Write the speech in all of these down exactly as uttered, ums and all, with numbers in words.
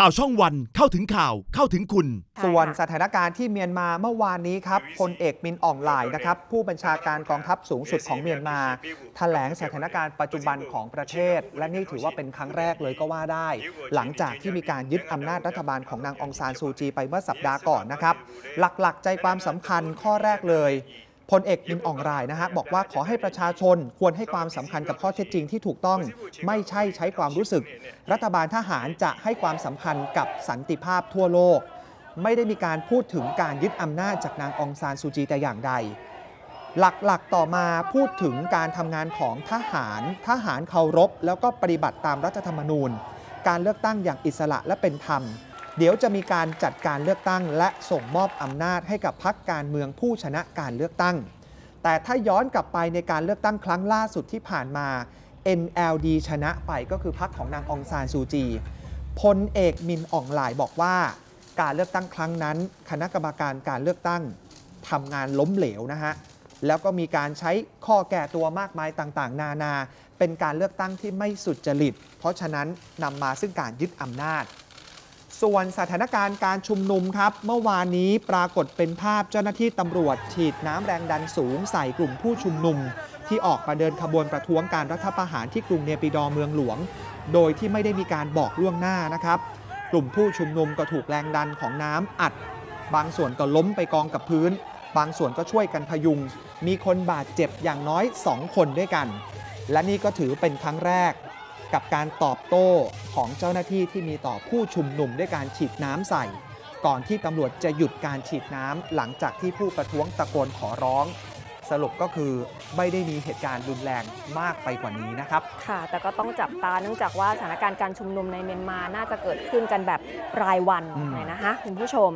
ข่าวช่องวันเข้าถึงข่าวเข้าถึงคุณส่วนสถานการณ์ที่เมียนมาเมื่อวานนี้ครับพลเอกมินอ่องหลายนะครับผู้บัญชาการกองทัพสูงสุดของเมียนมาแถลงสถานการณ์ปัจจุบันของประเทศและนี่ถือว่าเป็นครั้งแรกเลยก็ว่าได้หลังจากที่มีการยึดอำนาจรัฐบาลของนางองซานซูจีไปเมื่อสัปดาห์ก่อนนะครับหลักๆใจความสำคัญข้อแรกเลยพลเอกมินอ่องหลายนะฮะบอกว่าขอให้ประชาชนควรให้ความสำคัญกับข้อเท็จจริงที่ถูกต้องไม่ใช่ใช้ความรู้สึกรัฐบาลทหารจะให้ความสำคัญกับสันติภาพทั่วโลกไม่ได้มีการพูดถึงการยึดอำนาจจากนางองซานซูจีแต่อย่างใดหลักๆต่อมาพูดถึงการทำงานของทหารทหารเคารพแล้วก็ปฏิบัติตามรัฐธรรมนูญการเลือกตั้งอย่างอิสระและเป็นธรรมเดี๋ยวจะมีการจัดการเลือกตั้งและส่งมอบอำนาจให้กับพรรคการเมืองผู้ชนะการเลือกตั้งแต่ถ้าย้อนกลับไปในการเลือกตั้งครั้งล่าสุดที่ผ่านมา เอ็น แอล ดี ชนะไปก็คือพรรคของนางองซานซูจีพลเอกมินอ่องหลายบอกว่าการเลือกตั้งครั้งนั้นคณะกรรมการการเลือกตั้งทำงานล้มเหลวนะฮะแล้วก็มีการใช้ข้อแก้ตัวมากมายต่างๆนานาเป็นการเลือกตั้งที่ไม่สุจริตเพราะฉะนั้นนำมาซึ่งการยึดอำนาจส่วนสถานการณ์การชุมนุมครับเมื่อวานนี้ปรากฏเป็นภาพเจ้าหน้าที่ตำรวจฉีดน้ำแรงดันสูงใส่กลุ่มผู้ชุมนุมที่ออกมาเดินขบวนประท้วงการรัฐประหารที่กรุงเนปิดอร์เมืองหลวงโดยที่ไม่ได้มีการบอกล่วงหน้านะครับกลุ่มผู้ชุมนุมก็ถูกแรงดันของน้ำอัดบางส่วนก็ล้มไปกองกับพื้นบางส่วนก็ช่วยกันพยุงมีคนบาดเจ็บอย่างน้อยสองคนด้วยกันและนี่ก็ถือเป็นครั้งแรกกับการตอบโต้ของเจ้าหน้าที่ที่มีต่อผู้ชุมนุมด้วยการฉีดน้ำใส่ก่อนที่ตำรวจจะหยุดการฉีดน้ำหลังจากที่ผู้ประท้วงตะโกนขอร้องสรุปก็คือไม่ได้มีเหตุการณ์รุนแรงมากไปกว่านี้นะครับค่ะแต่ก็ต้องจับตาเนื่องจากว่าสถานการณ์การชุมนุมในเมียนมาน่าจะเกิดขึ้นกันแบบรายวันเลยนะคะคุณผู้ชม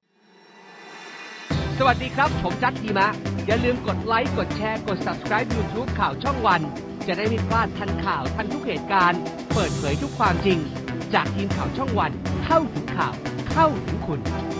สวัสดีครับผมจัดทีมะอย่าลืมกดไลค์กดแชร์กด ซับสไครบ์ ยูทูบ ข่าวช่องวันจะได้ไม่พลาดทันข่าวทันทุกเหตุการณ์เปิดเผยทุกความจริงจากทีมข่าวช่องวันเข้าถึงข่าวเข้าถึงคุณ